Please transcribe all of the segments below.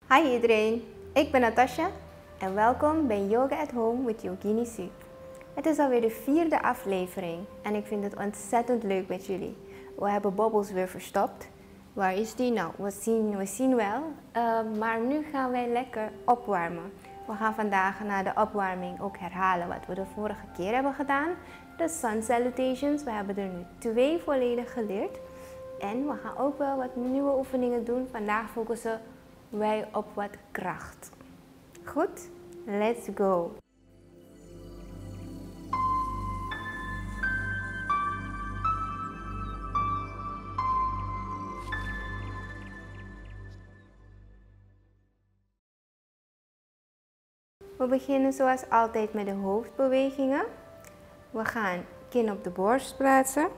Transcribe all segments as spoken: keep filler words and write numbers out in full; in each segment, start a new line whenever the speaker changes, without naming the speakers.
Hi iedereen, ik ben Natasha en welkom bij Yoga at Home with Yogini Sue. Het is alweer de vierde aflevering en ik vind het ontzettend leuk met jullie. We hebben Bobbles weer verstopt. Waar is die? Nou, we zien, we zien wel, uh, maar nu gaan wij lekker opwarmen. We gaan vandaag na de opwarming ook herhalen wat we de vorige keer hebben gedaan. De Sun Salutations, we hebben er nu twee volledig geleerd. En we gaan ook wel wat nieuwe oefeningen doen. Vandaag focussen wij op wat kracht. Goed? Let's go! We beginnen zoals altijd met de hoofdbewegingen. We gaan kin op de borst plaatsen.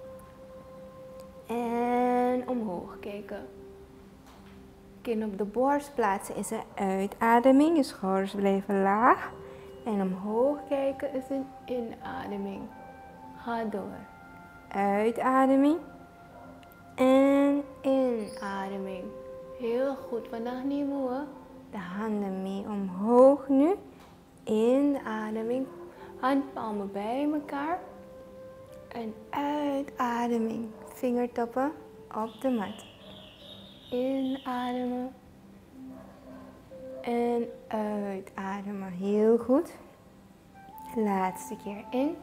En omhoog kijken. Kin op de borst plaatsen is een uitademing. Je schouders blijven laag. En omhoog kijken is een inademing. Ga door. Uitademing. En inademing. Heel goed. Vandaag nemen we de handen mee omhoog nu. Inademing. Handpalmen bij elkaar. En uitademing. Vingertoppen op de mat. Inademen. En uitademen. Heel goed. Laatste keer in.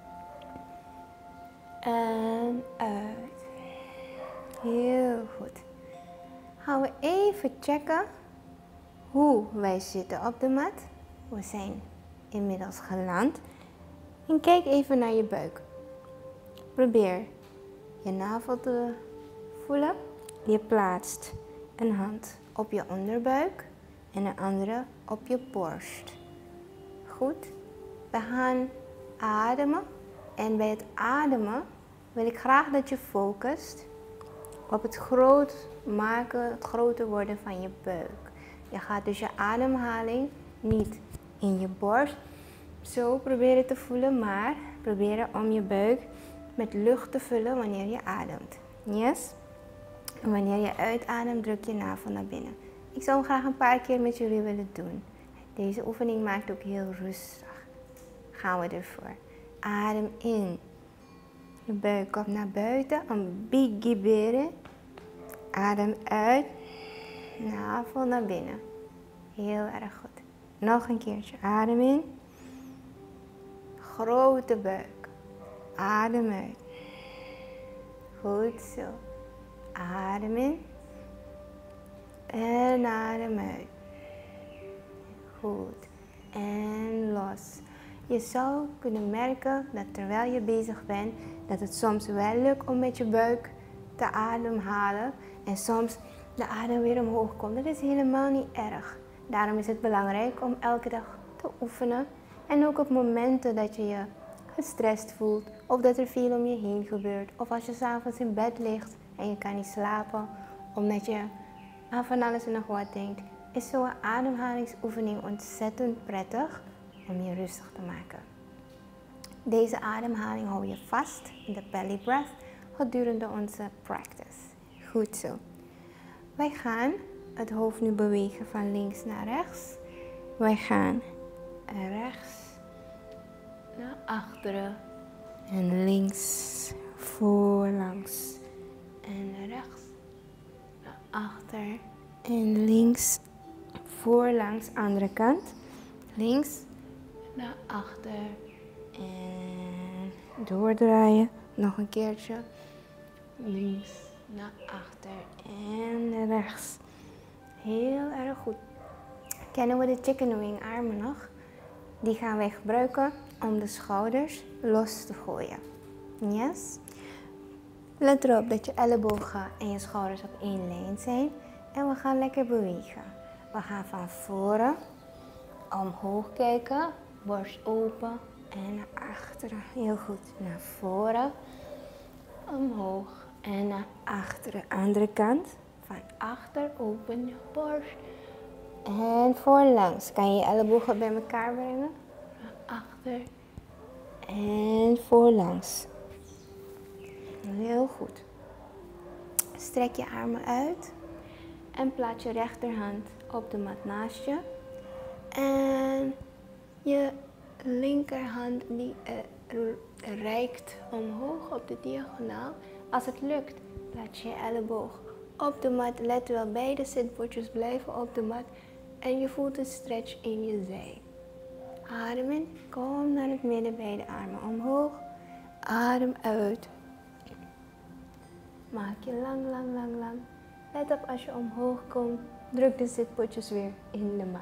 En uit. Heel goed. Gaan we even checken hoe wij zitten op de mat. We zijn inmiddels geland. En kijk even naar je buik. Probeer je navel te voelen. Je plaatst een hand op je onderbuik en een andere op je borst. Goed. We gaan ademen. En bij het ademen wil ik graag dat je focust op het groot maken, het groter worden van je buik. Je gaat dus je ademhaling niet in je borst zo proberen te voelen, maar proberen om je buik met lucht te vullen wanneer je ademt. Yes? En wanneer je uitademt, druk je navel naar binnen. Ik zou hem graag een paar keer met jullie willen doen. Deze oefening maakt ook heel rustig. Gaan we ervoor. Adem in. Je buik komt naar buiten. Een biggie beren. Adem uit. Navel naar binnen. Heel erg goed. Nog een keertje. Adem in. Grote buik. Adem uit. Goed zo. Adem in. En adem uit. Goed. En los. Je zou kunnen merken dat terwijl je bezig bent, dat het soms wel lukt om met je buik te ademhalen. En soms de adem weer omhoog komt. Dat is helemaal niet erg. Daarom is het belangrijk om elke dag te oefenen. En ook op momenten dat je je gestrest voelt. Of dat er veel om je heen gebeurt. Of als je 's avonds in bed ligt en je kan niet slapen. Omdat je aan van alles en nog wat denkt. Is zo'n ademhalingsoefening ontzettend prettig om je rustig te maken. Deze ademhaling hou je vast in de belly breath gedurende onze practice. Goed zo. Wij gaan het hoofd nu bewegen van links naar rechts. Wij gaan rechts naar achteren. En links voorlangs. En rechts naar achter. En links voorlangs, andere kant. Links naar achter. En doordraaien. Nog een keertje. Links naar achter. En rechts. Heel erg goed. Kennen we de chicken wing armen nog? Die gaan wij gebruiken om de schouders los te gooien. Yes? Let erop dat je ellebogen en je schouders op één lijn zijn. En we gaan lekker bewegen. We gaan van voren omhoog kijken. Borst open en naar achteren. Heel goed. Naar voren. Omhoog en naar achteren. Andere kant. Van achter open je borst. En voorlangs. Kan je je ellebogen bij elkaar brengen. Naar achter. En voorlangs. Heel goed. Strek je armen uit. En plaats je rechterhand op de mat naast je. En je linkerhand die uh, reikt omhoog op de diagonaal. Als het lukt, plaats je elleboog op de mat. Let wel, beide zitbordjes blijven op de mat. En je voelt een stretch in je zij. Adem in, kom naar het midden, beide armen omhoog. Adem uit. Maak je lang, lang, lang, lang. Let op als je omhoog komt, druk de zitbordjes weer in de mat.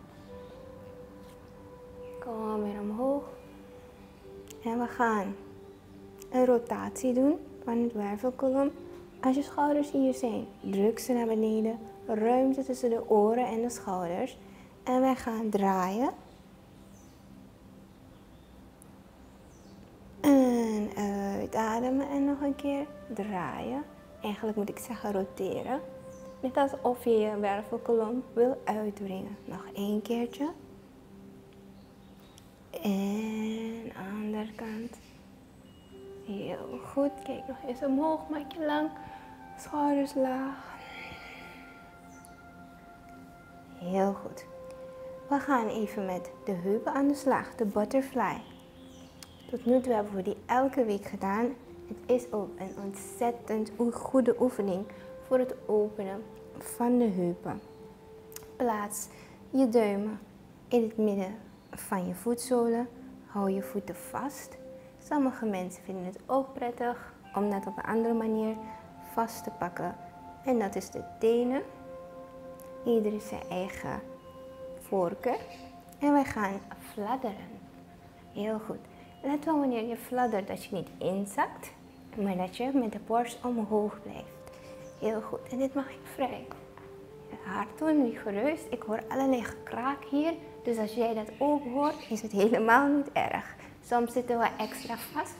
Kom weer omhoog. En we gaan een rotatie doen van het wervelkolom. Als je schouders hier zijn, druk ze naar beneden. Ruimte tussen de oren en de schouders. En wij gaan draaien. En uitademen en nog een keer draaien. Eigenlijk moet ik zeggen roteren. Net alsof je je wervelkolom wil uitbrengen. Nog één keertje. En andere kant. Heel goed. Kijk nog eens omhoog. Maak je lang. Schouders laag. Heel goed. We gaan even met de heupen aan de slag. De butterfly. Tot nu toe hebben we die elke week gedaan. Het is ook een ontzettend goede oefening voor het openen van de heupen. Plaats je duimen in het midden van je voetzolen. Hou je voeten vast. Sommige mensen vinden het ook prettig om dat op een andere manier vast te pakken. En dat is de tenen. Ieder zijn eigen voorkeur. En wij gaan fladderen. Heel goed. Let wel wanneer je fladdert dat je niet inzakt, maar dat je met de borst omhoog blijft. Heel goed. En dit mag je vrij. Hard doen, niet gerust. Ik hoor allerlei gekraak hier. Dus als jij dat ook hoort, is het helemaal niet erg. Soms zitten we extra vast.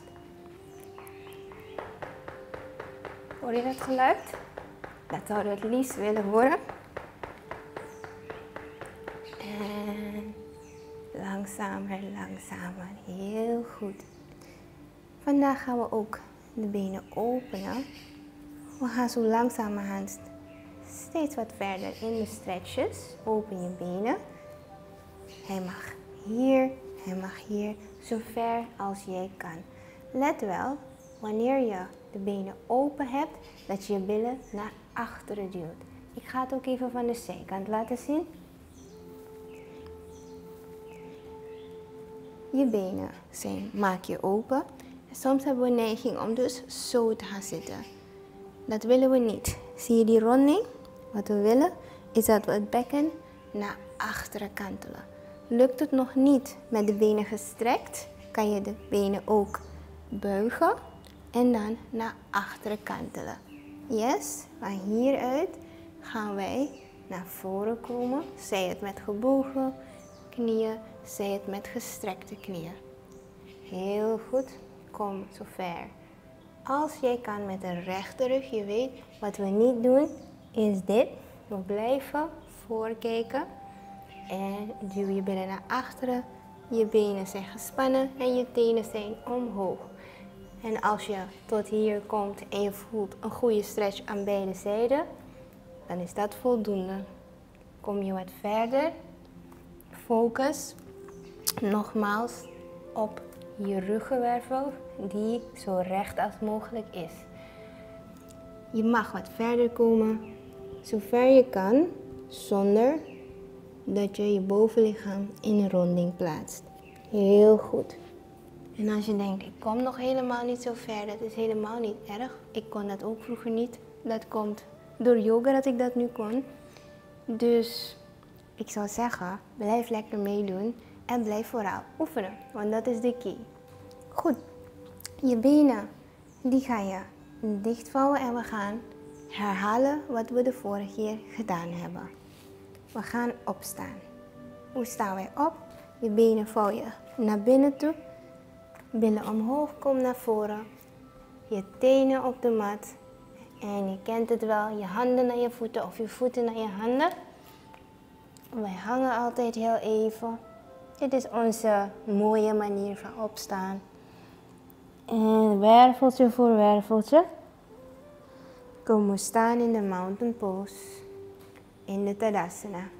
Hoor je dat geluid? Dat zouden we het liefst willen horen. En langzamer, langzamer. Heel goed. Vandaag gaan we ook de benen openen. We gaan zo langzamerhand steeds wat verder in de stretches. Open je benen. Hij mag hier, hij mag hier, zo ver als jij kan. Let wel, wanneer je de benen open hebt, dat je je billen naar achteren duwt. Ik ga het ook even van de zijkant laten zien. Je benen zijn, maak je open. Soms hebben we neiging om dus zo te gaan zitten. Dat willen we niet. Zie je die ronding? Wat we willen is dat we het bekken naar achteren kantelen. Lukt het nog niet met de benen gestrekt, kan je de benen ook buigen en dan naar achteren kantelen. Yes, van hieruit gaan wij naar voren komen. Zij het met gebogen knieën, zij het met gestrekte knieën. Heel goed, kom zo ver als jij kan met een rechte rug. Je weet, wat we niet doen is dit. We blijven voorkijken. En duw je billen naar achteren. Je benen zijn gespannen en je tenen zijn omhoog. En als je tot hier komt en je voelt een goede stretch aan beide zijden, dan is dat voldoende. Kom je wat verder. Focus nogmaals op je ruggenwervel die zo recht als mogelijk is. Je mag wat verder komen, zover je kan, zonder dat je je bovenlichaam in een ronding plaatst. Heel goed. En als je denkt, ik kom nog helemaal niet zo ver, dat is helemaal niet erg. Ik kon dat ook vroeger niet. Dat komt door yoga dat ik dat nu kon. Dus ik zou zeggen, blijf lekker meedoen en blijf vooral oefenen, want dat is de key. Goed, je benen, die ga je dichtvouwen en we gaan herhalen wat we de vorige keer gedaan hebben. We gaan opstaan. Hoe staan wij op? Je benen vouw je naar binnen toe. Billen omhoog, kom naar voren. Je tenen op de mat. En je kent het wel, je handen naar je voeten of je voeten naar je handen. Wij hangen altijd heel even. Dit is onze mooie manier van opstaan. En werveltje voor werveltje. Kom we staan in de mountain pose. In de Tadasana.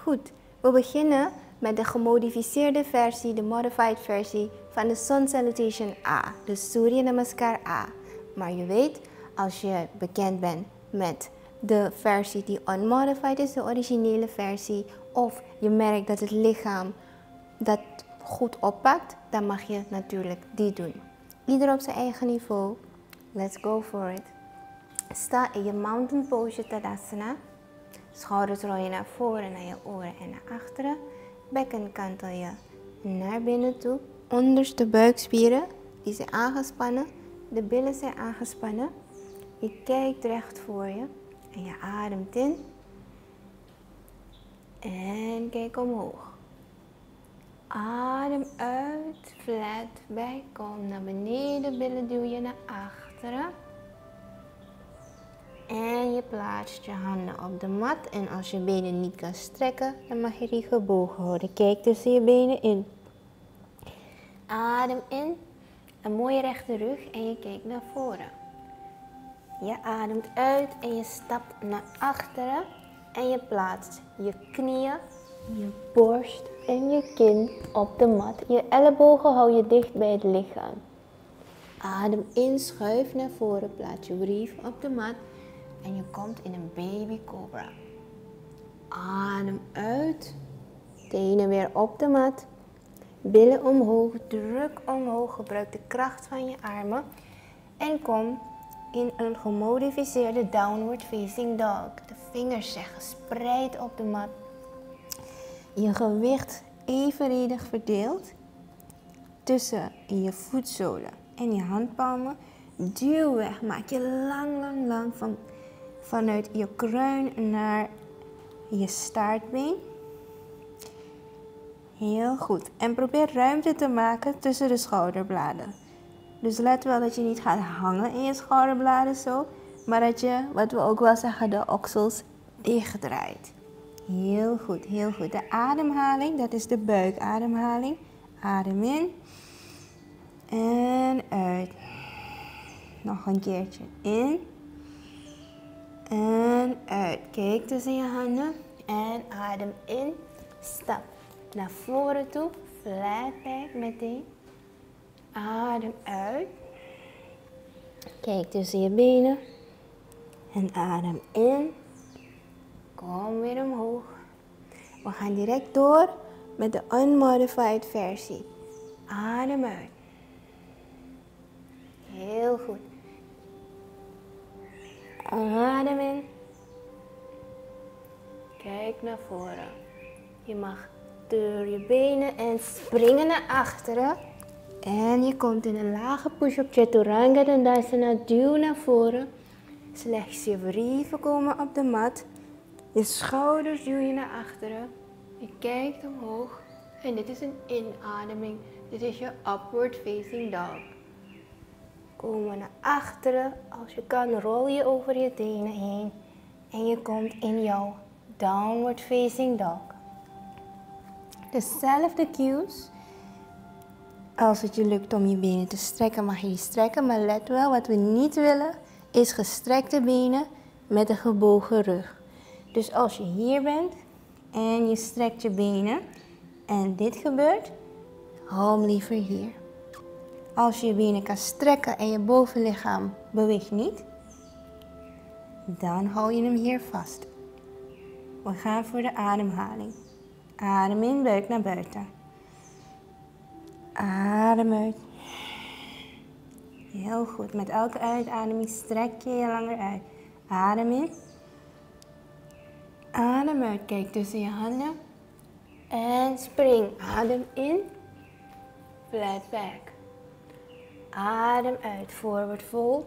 Goed, we beginnen met de gemodificeerde versie, de modified versie van de Sun Salutation A, de Surya Namaskar A. Maar je weet, als je bekend bent met de versie die unmodified is, de originele versie, of je merkt dat het lichaam dat goed oppakt, dan mag je natuurlijk die doen. Ieder op zijn eigen niveau. Let's go for it. Sta in je mountain pose Tadasana. Schouders rol je naar voren, naar je oren en naar achteren. Bekken kantel je naar binnen toe. Onderste buikspieren die zijn aangespannen. De billen zijn aangespannen. Je kijkt recht voor je en je ademt in. En kijk omhoog. Adem uit, flat back, kom naar beneden, billen duw je naar achteren. En je plaatst je handen op de mat en als je benen niet kan strekken, dan mag je die gebogen houden. Kijk tussen je benen in. Adem in, een mooie rechte rug en je kijkt naar voren. Je ademt uit en je stapt naar achteren en je plaatst je knieën, je borst en je kin op de mat. Je ellebogen hou je dicht bij het lichaam. Adem in, schuif naar voren, plaats je brief op de mat en je komt in een baby cobra. Adem uit, tenen weer op de mat, billen omhoog, druk omhoog, gebruik de kracht van je armen en kom in een gemodificeerde downward facing dog. De vingers zijn gespreid op de mat. Je gewicht evenredig verdeeld tussen je voetzolen en je handpalmen. Duw weg, maak je lang, lang, lang van, vanuit je kruin naar je staartbeen. Heel goed. En probeer ruimte te maken tussen de schouderbladen. Dus let wel dat je niet gaat hangen in je schouderbladen zo, maar dat je, wat we ook wel zeggen, de oksels dichtdraait. Heel goed, heel goed. De ademhaling, dat is de buikademhaling. Adem in en uit. Nog een keertje in en uit. Kijk tussen je handen en adem in. Stap naar voren toe, flat back meteen. Adem uit. Kijk tussen je benen en adem in. Kom weer omhoog. We gaan direct door met de unmodified versie. Adem uit. Heel goed. Adem in. Kijk naar voren. Je mag door je benen en springen naar achteren. En je komt in een lage push-up Chaturanga Dandasana. Duw naar voren. Slechts je vrieven komen op de mat. Je schouders duw je naar achteren. Je kijkt omhoog. En dit is een inademing. Dit is je upward facing dog. Kom naar achteren. Als je kan, rol je over je tenen heen. En je komt in jouw downward facing dog. Dezelfde cues. Als het je lukt om je benen te strekken, mag je die strekken. Maar let wel, wat we niet willen, is gestrekte benen met een gebogen rug. Dus als je hier bent en je strekt je benen en dit gebeurt, hou hem liever hier. Als je je benen kan strekken en je bovenlichaam beweegt niet, dan hou je hem hier vast. We gaan voor de ademhaling. Adem in, buik naar buiten. Adem uit. Heel goed. Met elke uitademing strek je je langer uit. Adem in. Adem uit. Kijk tussen je handen. En spring. Adem in. Flat back. Adem uit. Forward fold.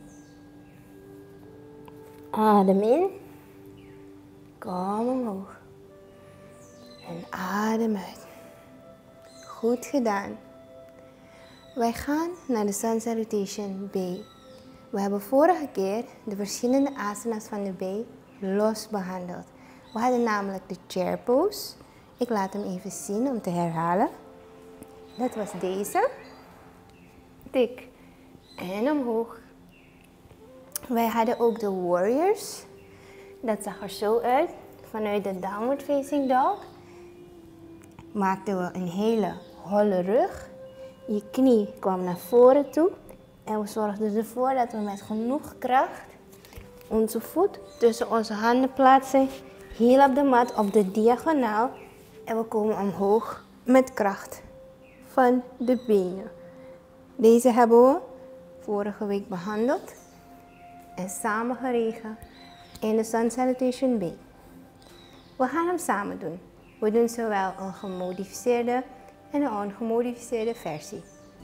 Adem in. Kom omhoog. En adem uit. Goed gedaan. Wij gaan naar de Sun Salutation B. We hebben vorige keer de verschillende asanas van de B los behandeld. We hadden namelijk de chair pose. Ik laat hem even zien om te herhalen. Dat was deze. Tik en omhoog. Wij hadden ook de warriors. Dat zag er zo uit. vanuit de downward facing dog maakten we een hele holle rug. Je knie kwam naar voren toe. En we zorgden ervoor dat we met genoeg kracht onze voet tussen onze handen plaatsen. Heel op de mat, op de diagonaal. En we komen omhoog met kracht van de benen. Deze hebben we vorige week behandeld en samen geregen in de Sun Salutation B. We gaan hem samen doen. We doen zowel een gemodificeerde en een ongemodificeerde versie.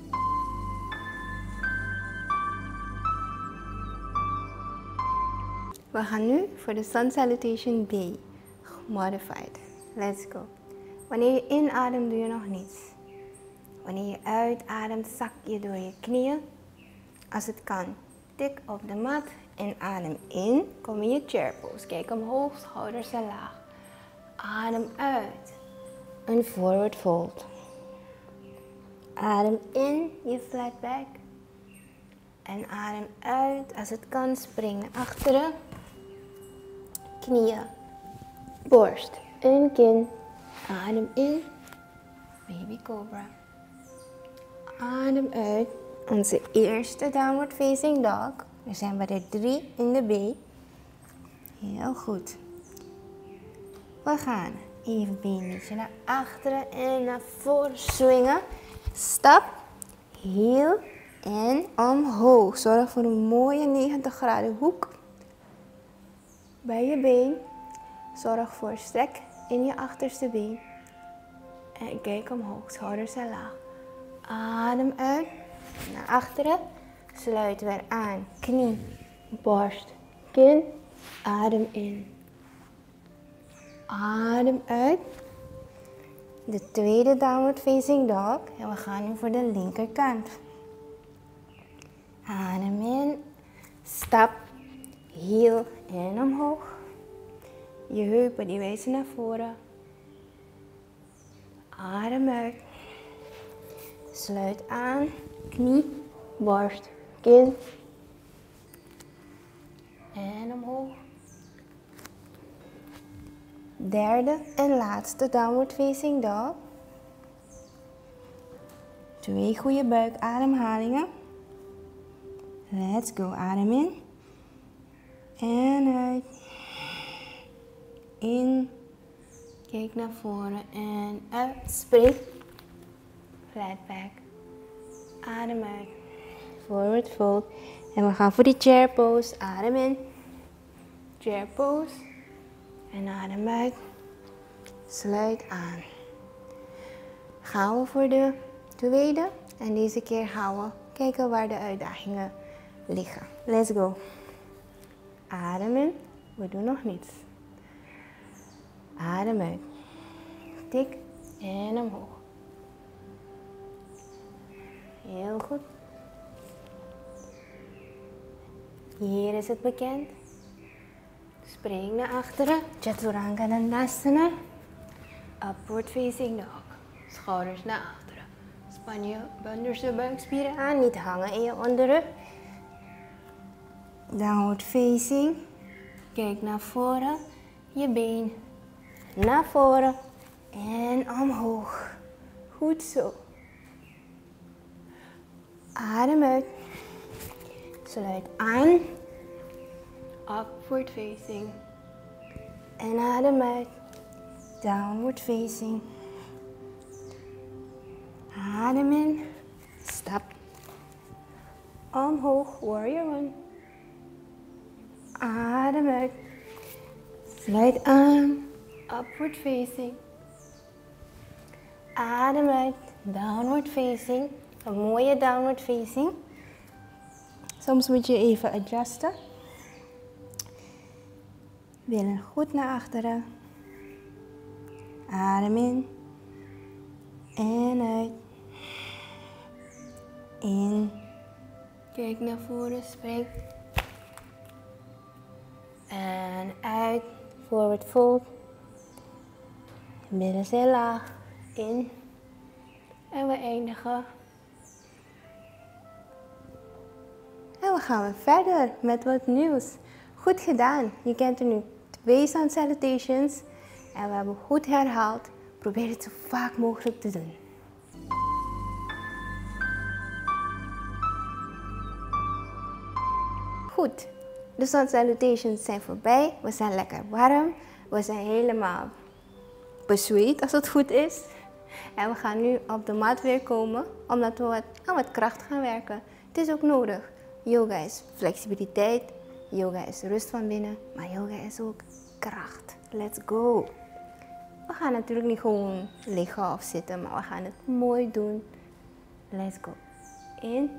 We gaan nu voor de Sun Salutation B, modified. Let's go. Wanneer je inademt doe je nog niets. Wanneer je uitademt zak je door je knieën. Als het kan, tik op de mat en adem in. Kom in je chair pose. Kijk omhoog, schouders en laag. Adem uit. Een forward fold. Adem in, je flat back. En adem uit. Als het kan, spring naar achteren. Knieën, borst en kin. Adem in, baby cobra. Adem uit. Onze eerste downward facing dog. We zijn bij de drie in de B. Heel goed. We gaan even beentje naar achteren en naar voren swingen. Stap, heel en omhoog. Zorg voor een mooie negentig graden hoek bij je been. Zorg voor strek in je achterste been. En kijk omhoog, schouders en laag. Adem uit, naar achteren. Sluit weer aan, knie, borst, kin. Adem in. Adem uit. De tweede downward facing dog. En we gaan nu voor de linkerkant. Adem in. Stap. Heel en omhoog. Je heupen die wijzen naar voren. Adem uit. Sluit aan. Knie, borst, kin. En omhoog. Derde en laatste downward facing dog. Twee goede buikademhalingen. Let's go. Adem in. En uit. In. Kijk naar voren en uit. Spring. Flat back. Adem uit. Forward fold. En we gaan voor die chair pose. Adem in. Chair pose. En adem uit. Sluit aan. Gaan we voor de tweede. En deze keer gaan we kijken waar de uitdagingen liggen. Let's go. Adem in. We doen nog niets. Adem uit. Tik en omhoog. Heel goed. Hier is het bekend. Spring naar achteren. Chaturanga Dandasana. Upward facing dog. Schouders naar achteren. Span je onderste buikspieren aan. Niet hangen in je onderrug. Downward facing. Kijk naar voren. Je been naar voren. En omhoog. Goed zo. Adem uit. Sluit aan. Upward facing. En adem uit. Downward facing. Adem in. Stap. Omhoog. Warrior one. Adem uit. Sluit aan. Upward facing. Adem uit. Downward facing. Een mooie downward facing. Soms moet je even adjusten. Billen goed naar achteren. Adem in. En uit. In. Kijk naar voren, spring. En uit. Forward fold. Billen zijn laag. In. En we eindigen. En we gaan weer verder met wat nieuws. Goed gedaan. Je kent er nu twee sun salutations en we hebben goed herhaald. Probeer het zo vaak mogelijk te doen. Goed, de sun salutations zijn voorbij. We zijn lekker warm. We zijn helemaal bezweet als het goed is. En we gaan nu op de mat weer komen, omdat we wat, aan wat kracht gaan werken. Het is ook nodig. Yoga is flexibiliteit. Yoga is rust van binnen. Maar yoga is ook kracht. Let's go. We gaan natuurlijk niet gewoon liggen of zitten, maar we gaan het mooi doen. Let's go. In.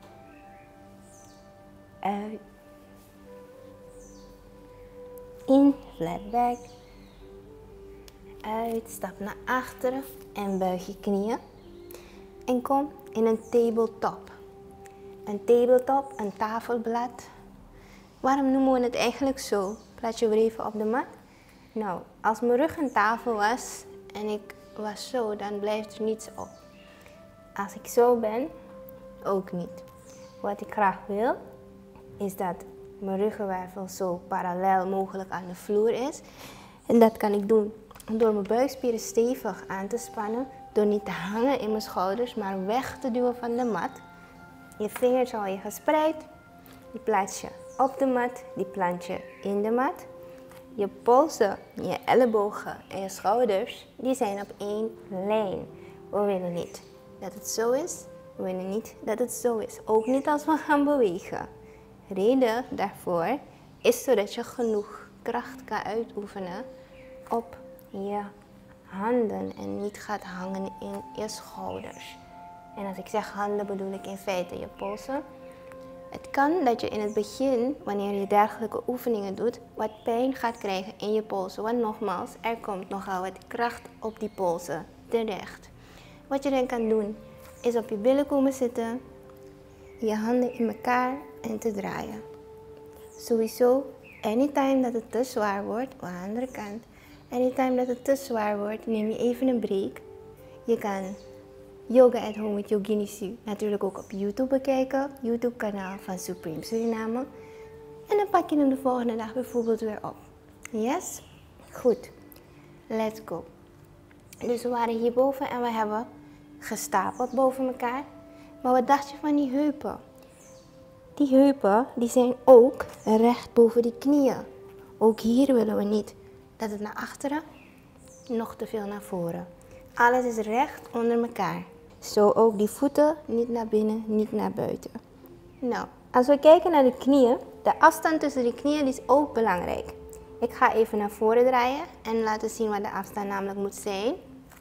Uit. In, flat back. Uit, stap naar achteren en buig je knieën. En kom in een tabletop. Een tabletop, een tafelblad. Waarom noemen we het eigenlijk zo? Plaats je weer even op de mat. Nou, als mijn rug een tafel was en ik was zo, dan blijft er niets op. Als ik zo ben, ook niet. Wat ik graag wil, is dat mijn ruggenwervel zo parallel mogelijk aan de vloer is. En dat kan ik doen door mijn buikspieren stevig aan te spannen. Door niet te hangen in mijn schouders, maar weg te duwen van de mat. Je vingers hou je gespreid. Die plaats je op de mat, die plant je in de mat. Je polsen, je ellebogen en je schouders, die zijn op één lijn. We willen niet dat het zo is. We willen niet dat het zo is. Ook niet als we gaan bewegen. Reden daarvoor is zodat je genoeg kracht kan uitoefenen op je handen en niet gaat hangen in je schouders. En als ik zeg handen bedoel ik in feite je polsen. Het kan dat je in het begin, wanneer je dergelijke oefeningen doet, wat pijn gaat krijgen in je polsen. Want nogmaals, er komt nogal wat kracht op die polsen terecht. Wat je dan kan doen, is op je billen komen zitten, je handen in elkaar en te draaien. Sowieso, anytime dat het te zwaar wordt, aan de andere kant, anytime dat het te zwaar wordt, neem je even een break. Je kan Yoga at Home with Yogini Su natuurlijk ook op YouTube bekijken, YouTube kanaal van Supreme Suriname. En dan pak je hem de volgende dag bijvoorbeeld weer op. Yes? Goed. Let's go. Dus we waren hierboven en we hebben gestapeld boven elkaar. Maar wat dacht je van die heupen? Die heupen die zijn ook recht boven die knieën. Ook hier willen we niet dat het naar achteren, nog te veel naar voren. Alles is recht onder elkaar. Zo ook die voeten, niet naar binnen, niet naar buiten. Nou, als we kijken naar de knieën, de afstand tussen de knieën die is ook belangrijk. Ik ga even naar voren draaien en laten zien wat de afstand namelijk moet zijn.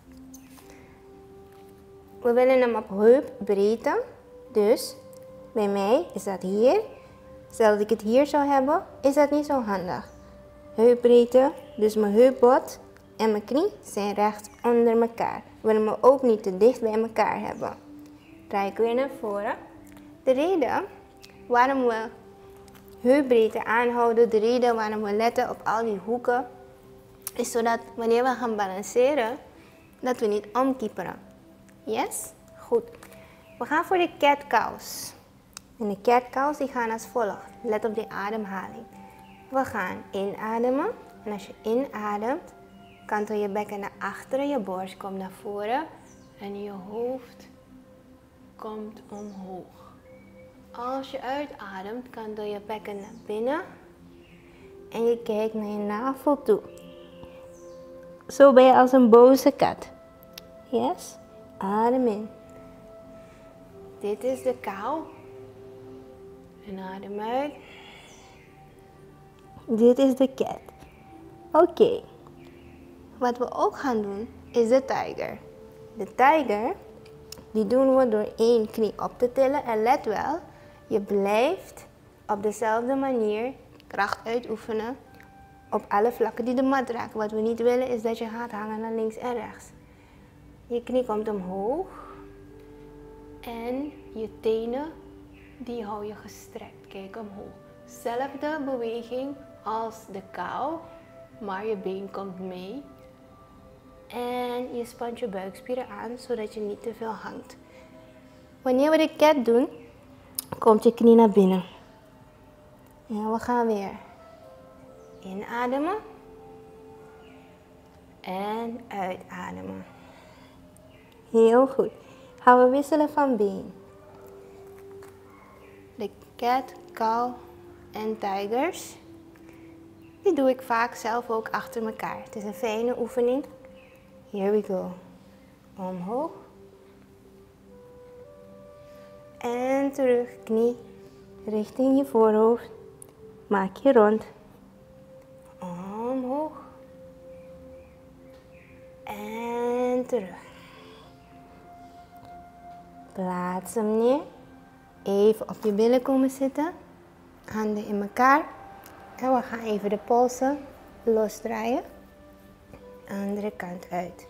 We willen hem op heupbreedte. Dus bij mij is dat hier. Stel dat ik het hier zou hebben, is dat niet zo handig. Heupbreedte, dus mijn heupbot en mijn knie zijn recht onder elkaar. We willen me ook niet te dicht bij elkaar hebben. Draai ik weer naar voren. De reden waarom we heupbreedte aanhouden, de reden waarom we letten op al die hoeken, is zodat wanneer we gaan balanceren, dat we niet omkieperen. Yes? Goed. We gaan voor de cat cows. En de cat cows die gaan als volgt. Let op die ademhaling. We gaan inademen. En als je inademt, kantel je bekken naar achteren, je borst komt naar voren en je hoofd komt omhoog. Als je uitademt, kantel je bekken naar binnen en je kijkt naar je navel toe. Zo ben je als een boze kat. Yes? Adem in. Dit is de kou. En adem uit. Dit is de cat. Oké. Okay. Wat we ook gaan doen is de tiger. De tiger, die doen we door één knie op te tillen. En let wel, je blijft op dezelfde manier kracht uitoefenen op alle vlakken die de mat raken. Wat we niet willen is dat je gaat hangen naar links en rechts. Je knie komt omhoog en je tenen, die hou je gestrekt. Kijk omhoog. Zelfde beweging als de kou, maar je been komt mee. En je spant je buikspieren aan, zodat je niet te veel hangt. Wanneer we de cat doen, komt je knie naar binnen. En we gaan weer. Inademen. En uitademen. Heel goed. Gaan we wisselen van been. De cat, cow en tigers. Die doe ik vaak zelf ook achter elkaar. Het is een fijne oefening. Here we go. Omhoog. En terug. Knie richting je voorhoofd. Maak je rond. Omhoog. En terug. Plaats hem neer. Even op je billen komen zitten. Handen in elkaar. En we gaan even de polsen losdraaien. Andere kant uit.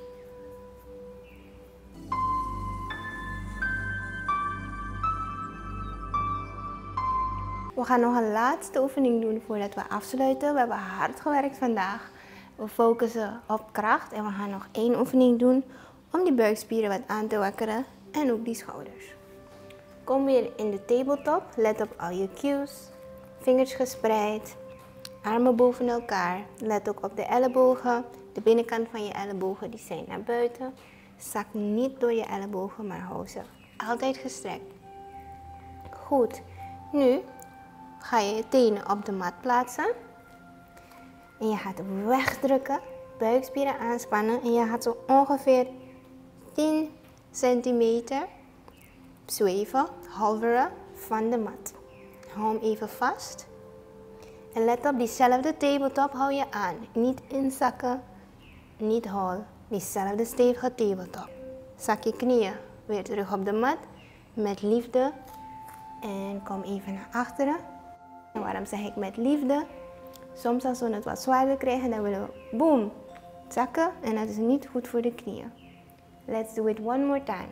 We gaan nog een laatste oefening doen voordat we afsluiten. We hebben hard gewerkt vandaag. We focussen op kracht en we gaan nog één oefening doen om die buikspieren wat aan te wakkeren en ook die schouders. Kom weer in de tabletop. Let op al je cues. Vingers gespreid. Armen boven elkaar. Let ook op de ellebogen. De binnenkant van je ellebogen die zijn naar buiten. Zak niet door je ellebogen, maar hou ze altijd gestrekt. Goed. Nu ga je je tenen op de mat plaatsen. En je gaat wegdrukken. Buikspieren aanspannen. En je gaat zo ongeveer tien centimeter zweven, hoveren van de mat. Hou hem even vast. En let op, diezelfde tabletop hou je aan. Niet inzakken, niet hol. Diezelfde stevige tabletop. Zak je knieën weer terug op de mat. Met liefde. En kom even naar achteren. En waarom zeg ik met liefde? Soms als we het wat zwaarder krijgen, dan willen we boom, zakken. En dat is niet goed voor de knieën. Let's do it one more time.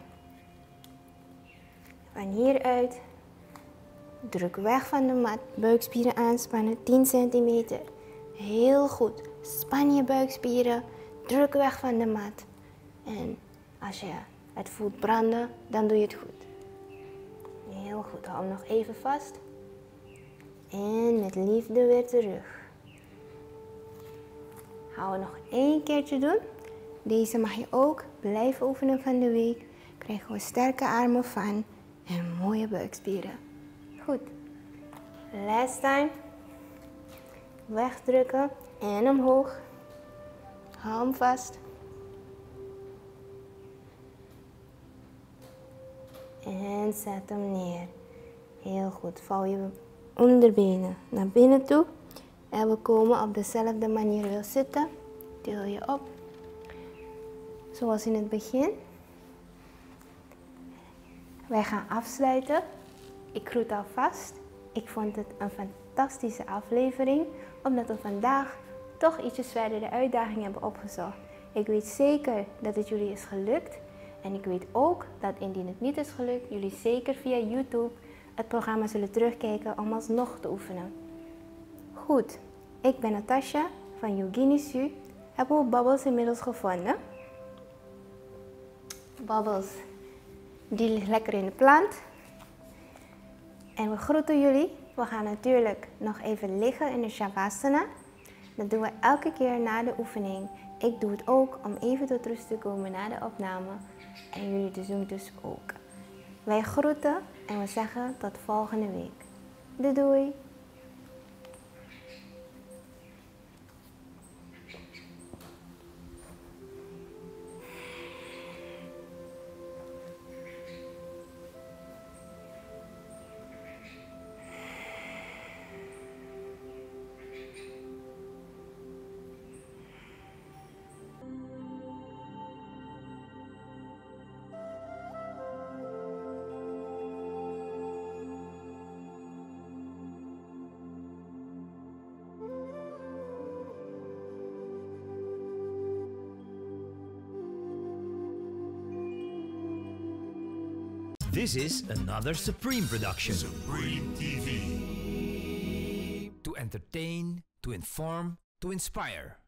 Van hieruit. Druk weg van de mat. Buikspieren aanspannen. tien centimeter. Heel goed. Span je buikspieren. Druk weg van de mat. En als je het voelt branden, dan doe je het goed. Heel goed. Hou hem nog even vast. En met liefde weer terug. Hou het nog één keertje doen. Deze mag je ook blijven oefenen van de week. Krijgen we sterke armen van en mooie buikspieren. Goed. Last time. Wegdrukken en omhoog. Hou hem vast. En zet hem neer. Heel goed. Vouw je onderbenen naar binnen toe. En we komen op dezelfde manier weer zitten. Til je op. Zoals in het begin. Wij gaan afsluiten. Ik groet alvast. Ik vond het een fantastische aflevering. Omdat we vandaag toch ietsjes verder de uitdaging hebben opgezocht. Ik weet zeker dat het jullie is gelukt. En ik weet ook dat indien het niet is gelukt, jullie zeker via YouTube het programma zullen terugkijken om alsnog te oefenen. Goed, ik ben Natasha van Yogini Su. Hebben we Bubbles inmiddels gevonden? Bubbles, die ligt lekker in de plant. En we groeten jullie. We gaan natuurlijk nog even liggen in de Shavasana. Dat doen we elke keer na de oefening. Ik doe het ook om even tot rust te komen na de opname. En jullie dus doen dus ook. Wij groeten en we zeggen tot volgende week. Doei doei!
This is another Supreme production.
Supreme T V.
To entertain, to inform, to inspire.